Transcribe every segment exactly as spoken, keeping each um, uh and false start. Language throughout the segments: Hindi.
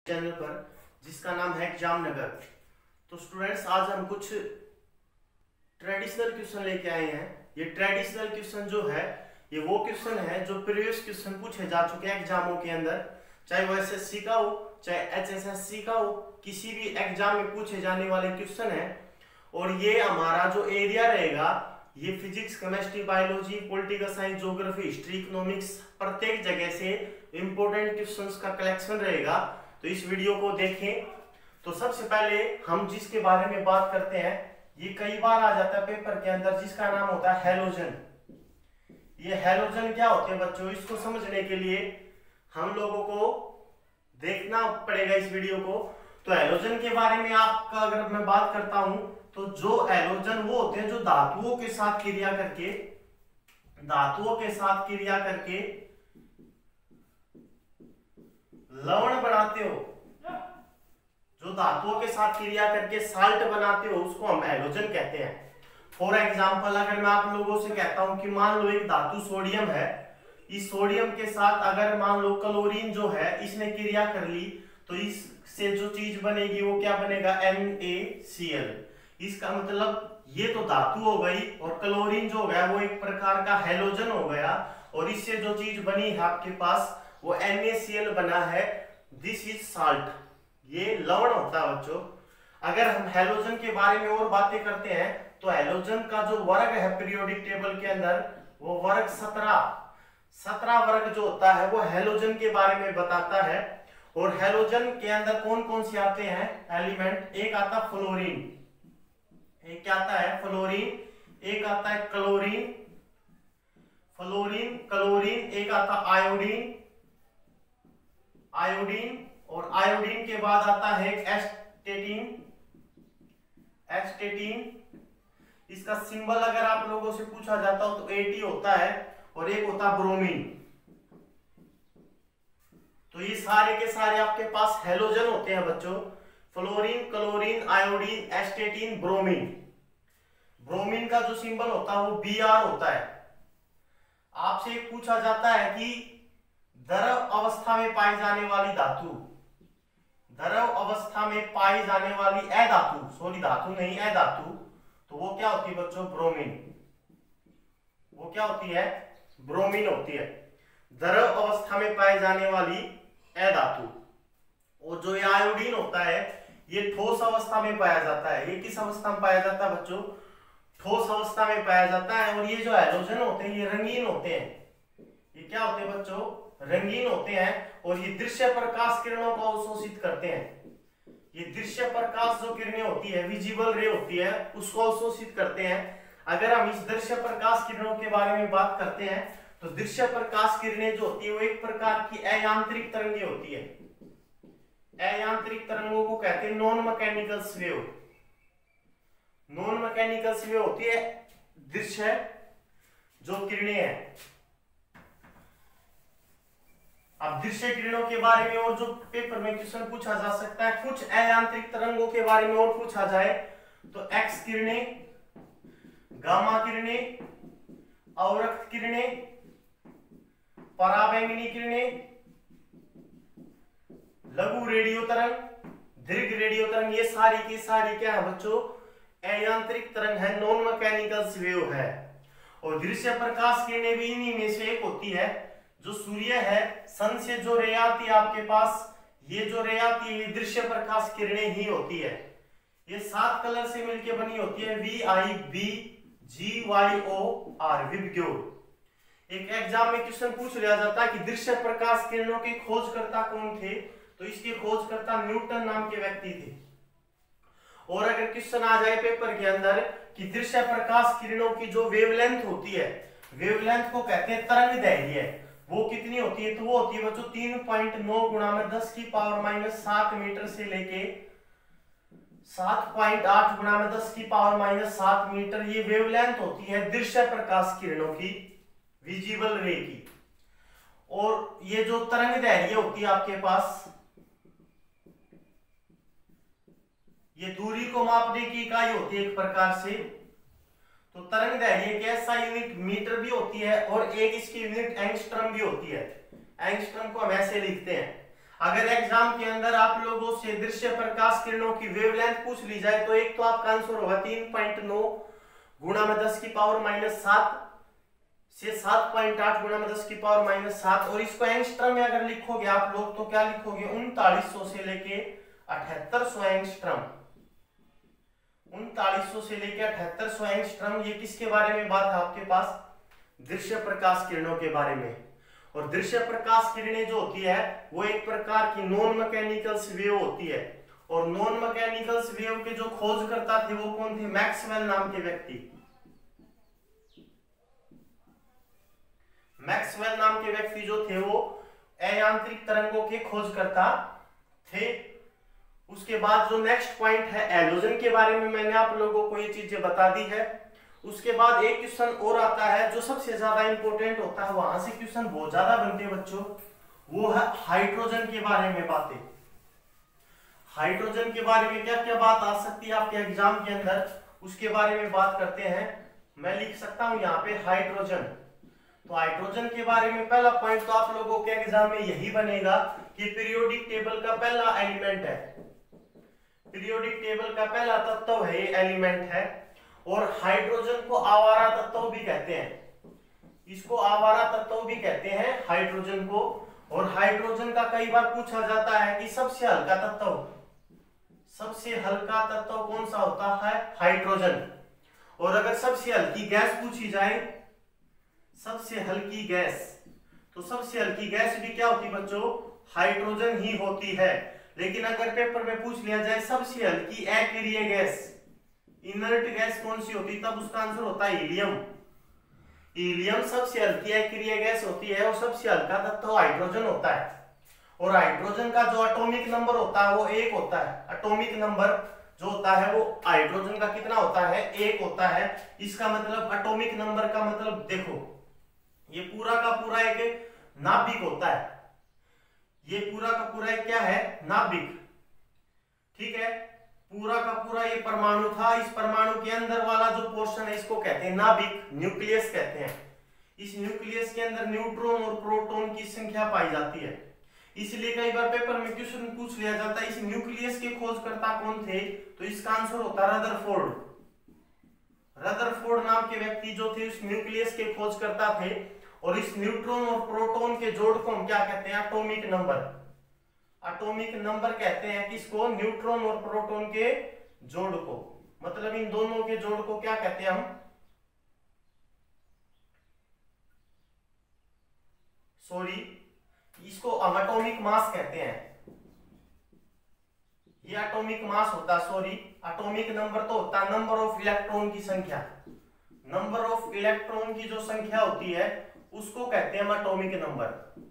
चैनल पर, जिसका नाम है जामनगर। तो स्टूडेंट्स, आज हम कुछ ट्रेडिशनल क्वेश्चन लेके आए हैं। ये ट्रेडिशनल क्वेश्चन जो है ये वो क्वेश्चन है जो प्रीवियस क्वेश्चन पूछे जा चुके हैं एग्जामों के अंदर, चाहे वो एसएससी का हो चाहे एचएसएससी का हो, किसी भी एग्जाम में पूछे जाने वाले क्वेश्चन है। और ये हमारा जो एरिया रहेगा ये physics, chemistry, biology, political science, geography, history, economics, प्रत्येक जगह से इंपॉर्टेंट क्वेश्चंस का कलेक्शन रहेगा। तो इस वीडियो को देखें। तो सबसे पहले हम जिसके बारे में बात करते हैं, ये कई बार आ जाता है पेपर के अंदर, जिसका नाम होता है हैलोजन। ये हैलोजन क्या होते हैं बच्चों, इसको समझने के लिए हम लोगों को देखना पड़ेगा इस वीडियो को। तो हैलोजन के बारे में आपका अगर मैं बात करता हूं, तो जो हैलोजन वो होते हैं जो धातुओं के साथ क्रिया करके धातुओं के साथ क्रिया करके लवण बनाते हो, जो धातुओं के साथ क्रिया करके साल्ट बनाते हो, उसको हम हैलोजन कहते हैं। फॉर एग्जाम्पल, अगर मैं आप लोगों से कहता हूं कि मान लो एक धातु सोडियम है, इस सोडियम के साथ अगर मान लो क्लोरीन जो है इसने क्रिया कर ली, तो इससे जो चीज बनेगी वो क्या बनेगा, एन ए सी एल। इसका मतलब ये तो धातु हो गई और क्लोरीन जो हो गया वो एक प्रकार का हैलोजन हो गया, और इससे जो चीज बनी है आपके पास वो एन ए सी एल बना है। दिस इज साल्ट, ये लवण होता है बच्चों। अगर हम हैलोजन के बारे में और बातें करते हैं, तो हैलोजन का जो वर्ग है पीरियोडिक टेबल के अंदर, वो वर्ग सत्रह सत्रह वर्ग जो होता है वो हैलोजन के बारे में बताता है। और हैलोजन के अंदर कौन कौन से आते हैं एलिमेंट, एक आता है फ्लोरीन, एक क्या आता है फ्लोरीन, एक आता है क्लोरीन, फ्लोरीन क्लोरीन, एक आता आयोडीन, आयोडीन, और आयोडीन के बाद आता है एस्टेटीन, एस्टेटीन। इसका सिंबल अगर आप लोगों से पूछा जाता हो तो एटी होता है, और एक होता ब्रोमीन। तो ये सारे के सारे आपके पास हैलोजन होते हैं बच्चों, fluorine, chlorine, iodine, astatine, bromine. Bromine का जो सिंबल होता है वो बी आर होता है। आपसे एक पूछा जाता है कि द्रव अवस्था में पाई जाने वाली धातु, द्रव अवस्था में पाई जाने वाली अधातु, सॉरी धातु नहीं अधातु, तो वो क्या होती है बच्चों, ब्रोमीन। वो क्या होती है, ब्रोमीन होती है, द्रव अवस्था में पाई जाने वाली अधातु। और जो ये आयोडीन होता है ये ठोस अवस्था में पाया जाता है। ये किस अवस्था में पाया जाता है बच्चों, ठोस अवस्था में पाया जाता है। और ये जो हैलोजन होते हैं ये रंगीन होते हैं। ये क्या होते हैं बच्चों, रंगीन होते हैं, और ये दृश्य प्रकाश किरणों को अवशोषित करते हैं। ये दृश्य प्रकाश जो किरणें होती है, विजिबल रे होती है, उसको अवशोषित करते हैं। अगर हम इस दृश्य प्रकाश किरणों के बारे में बात करते हैं, तो दृश्य प्रकाश किरणें जो होती है वो एक प्रकार की अयांत्रिक तरंगें होती है। अयांत्रिक तरंगों को कहते हैं non mechanical wave. Non mechanical wave होती है दृश्य जो किरणें हैं। अब दृश्य किरणों के बारे में और जो पेपर में क्वेश्चन पूछा जा सकता है, कुछ अयांत्रिक तरंगों के बारे में और पूछा जाए तो एक्स किरणें, गामा किरणें, अवरक्त किरणें, पराबैंगनी किरणें, लघु रेडियो तरंग, दीर्घ रेडियो तरंग, ये सारी की सारी क्या है बच्चों, अयांत्रिक तरंग है, नॉन मैकेनिकल वेव है। और दृश्य प्रकाश किरणें भी इन्हीं में से एक होती है। जो सूर्य है, सन से जो रे आती है आपके पास, ये जो रे आती है दृश्य प्रकाश किरणें ही होती है। ये सात कलर से मिलकर बनी होती है, V I B G Y O R, VIBGYOR. एक एग्जाम में क्वेश्चन पूछ लिया जाता है कि दृश्य प्रकाश किरणों के खोजकर्ता कौन थे, तो इसके खोजकर्ता न्यूटन नाम के व्यक्ति थे। और अगर क्वेश्चन आ जाए पेपर के अंदर कि दृश्य प्रकाश किरणों की जो वेवलेंथ होती है, वेवलेंथ को कहते हैं तरंग दैर्घ्य, वो कितनी होती है, तो वो होती है बच्चों तीन पॉइंट नौ गुणा में दस की पावर माइनस सात मीटर से लेके सात पॉइंट आठ गुणा में दस की पावर माइनस सात मीटर। ये वेवलेंथ होती है दृश्य प्रकाश किरणों की, विजिबल रे की। और ये जो तरंग दैर्घ्य होती है आपके पास, ये दूरी को मापने की इकाई होती है एक प्रकार से। तो तरंग दैर्घ्य एक ऐसा यूनिट मीटर भी होती है, और एक इसकी यूनिट एंगस्ट्रम भी होती है। एंगस्ट्रम को हम ऐसे लिखते हैं। अगर एग्जाम के अंदर आप लोगों से दृश्य प्रकाश किरणों की वेवलेंथ पूछ ली जाए तो एक तो आपका आंसर होगा तीन पॉइंट नौ गुणा में दस की पावर माइनस सात से सात पॉइंट आठ गुणा में दस की पावर माइनस सात, और इसको एंगस्ट्रम में अगर लिखोगे आप लोग तो क्या लिखोगे उनतालीस सौ से लेके अठहत्तर सौ एंगस्ट्रम, उनतालीस सौ से लेके अठहत्तर सौ एंगस्ट्रम। ये किसके बारे में बात है आपके पास, दृश्य प्रकाश किरणों के बारे में। और दृश्य प्रकाश किरणें जो होती है वो एक प्रकार की नॉन मैकेनिकल्स वेव होती है, और नॉन मैकेनिकल्स वेव के जो खोज करता थे वो कौन थे, मैक्सवेल नाम के व्यक्ति, मैक्सवेल नाम के व्यक्ति जो थे वो अयांत्रिक तरंगों के खोज करता थे। उसके बाद जो नेक्स्ट पॉइंट है हैलोजन के बारे में मैंने आप लोगों को ये चीजें बता दी है। उसके बाद एक क्वेश्चन और आता है जो सबसे ज्यादा इंपॉर्टेंट होता है, वहां से क्वेश्चन बहुत ज्यादा बनते हैं बच्चों, वो है हाइड्रोजन के बारे में बातें। हाइड्रोजन के बारे में क्या क्या बात आ सकती है आपके एग्जाम के अंदर, उसके बारे में बात करते हैं। मैं लिख सकता हूं यहाँ पे हाइड्रोजन। तो हाइड्रोजन के बारे में पहला पॉइंट तो आप लोगों के एग्जाम में यही बनेगा कि पीरियोडिक टेबल का पहला एलिमेंट है, पीरियोडिक टेबल का पहला तत्व है, ये एलिमेंट है। और हाइड्रोजन को आवारा तत्व भी कहते हैं, इसको आवारा तत्व भी कहते हैं हाइड्रोजन को। और हाइड्रोजन का कई बार पूछा जाता है कि सबसे हल्का तत्व, सबसे हल्का तत्व कौन सा होता है, हाइड्रोजन। और अगर सबसे हल्की गैस पूछी जाए, सबसे हल्की गैस, तो सबसे हल्की गैस भी क्या होती है बच्चों, हाइड्रोजन ही होती है। लेकिन अगर पेपर में पूछ लिया जाए सबसे हल्की अक्रिय गैस, इनर्ट गैस कौन सी होती, तब उसका आंसर होता है हीलियम। हीलियम सबसे हल्की अक्रिय गैस होती है और सबसे हल्का तत्व हाइड्रोजन होता है। और हाइड्रोजन का जो एटॉमिक नंबर होता है वो एक होता है, एटॉमिक नंबर जो होता है वो हाइड्रोजन का कितना होता है, एक होता है। इसका मतलब एटॉमिक नंबर का मतलब देखो, ये पूरा का पूरा एक नाभिक होता है, ये पूरा का पूरा एक क्या है, नाभिक, ठीक है। पूरा का पूरा ये परमाणु था, इस परमाणु के अंदर वाला जो पोर्शन है इसको कहते हैं नाभिक, न्यूक्लियस कहते हैं। इस न्यूक्लियस के अंदर न्यूट्रॉन और प्रोटॉन की संख्या पाई जाती है। इसलिए कई बार पेपर में क्वेश्चन पूछ लिया जाता है इस न्यूक्लियस के खोजकर्ता कौन थे, तो इसका आंसर होता है रदरफोर्ड। रदरफोर्ड नाम के व्यक्ति जो थे उस न्यूक्लियस के खोजकर्ता थे। और इस न्यूट्रॉन और प्रोटॉन के जोड़ को हम क्या कहते हैं, एटॉमिक नंबर, एटॉमिक नंबर कहते हैं किसको, न्यूट्रॉन और प्रोटॉन के जोड़ को, मतलब इन दोनों के जोड़ को क्या कहते हैं हम, सॉरी इसको हम एटॉमिक मास कहते हैं। ये एटॉमिक मास होता है, सॉरी एटॉमिक नंबर तो होता है नंबर ऑफ इलेक्ट्रॉन की संख्या, नंबर ऑफ इलेक्ट्रॉन की जो संख्या होती है उसको कहते हैं हम एटॉमिक नंबर।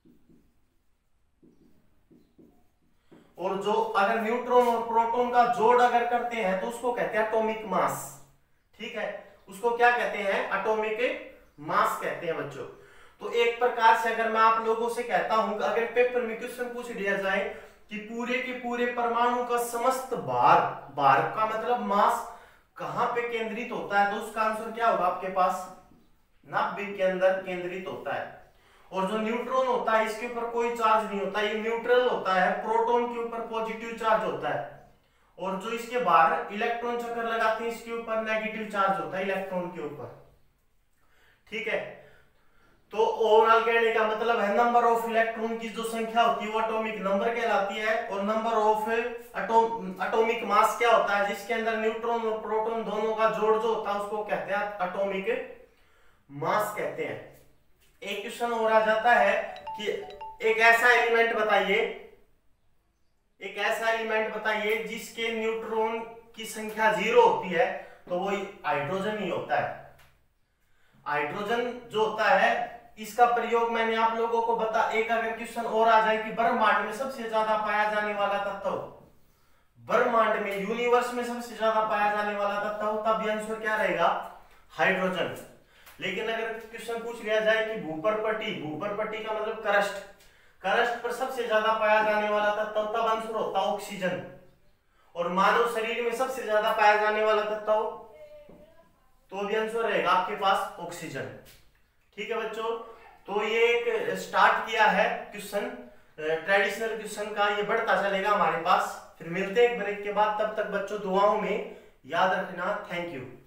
और जो अगर न्यूट्रॉन और प्रोटॉन का जोड़ अगर करते हैं तो उसको कहते हैं एटॉमिक मास, ठीक है, उसको क्या कहते हैं, एटॉमिक मास कहते हैं बच्चों। तो एक प्रकार से अगर मैं आप लोगों से कहता हूं कि अगर पेपर में क्वेश्चन पूछ लिया जाए कि पूरे के पूरे परमाणु का समस्त भार, भार का मतलब मास कहां पे केंद्रित होता है, तो उसका आंसर क्या होगा आपके पास, नाभिक के अंदर केंद्रित होता है। और जो न्यूट्रॉन होता है इसके ऊपर कोई चार्ज नहीं होता, ये न्यूट्रल होता है, प्रोटॉन के ऊपर पॉजिटिव चार्ज होता है। और जो इसके बाहर इलेक्ट्रॉन चक्कर लगाते हैं इसके ऊपर नेगेटिव चार्ज होता है इलेक्ट्रॉन के ऊपर, ठीक है। तो ओवरऑल कहने का मतलब है नंबर ऑफ इलेक्ट्रॉन की जो संख्या होती है वो एटॉमिक नंबर कहलाती है। और नंबर ऑफ एटॉमिक मास क्या होता है, जिसके अंदर न्यूट्रॉन और प्रोटॉन दोनों का जोड़ जो होता है उसको कहते हैं एटॉमिक मास कहते हैं। एक क्वेश्चन और आ जाता है कि एक ऐसा एलिमेंट बताइए, एक ऐसा एलिमेंट बताइए जिसके न्यूट्रॉन की संख्या जीरो होती है, तो वो हाइड्रोजन ही होता है। हाइड्रोजन जो होता है इसका प्रयोग मैंने आप लोगों को बता, एक अगर क्वेश्चन और आ जाए कि ब्रह्मांड में सबसे ज्यादा पाया जाने वाला तत्व, ब्रह्मांड में यूनिवर्स में सबसे ज्यादा पाया जाने वाला तत्व, तब आंसर क्या रहेगा, हाइड्रोजन। लेकिन अगर क्वेश्चन पूछ लिया जाए कि भूपर्पटी, भूपर्पटी का मतलब क्रस्ट, क्रस्ट पर सबसे ज्यादा पाया जाने वाला तत्व, तब आंसर होता ऑक्सीजन। और मानव शरीर में सबसे ज्यादा पाया जाने वाला तत्व, तो भी आंसर रहेगा आपके पास ऑक्सीजन, ठीक है बच्चों। तो ये एक स्टार्ट किया है क्वेश्चन ट्रेडिशनल क्वेश्चन का ये बढ़ता चलेगा हमारे पास। फिर मिलते हैं एक ब्रेक के बाद, तब तक बच्चों दुआओं में याद रखना। Thank you.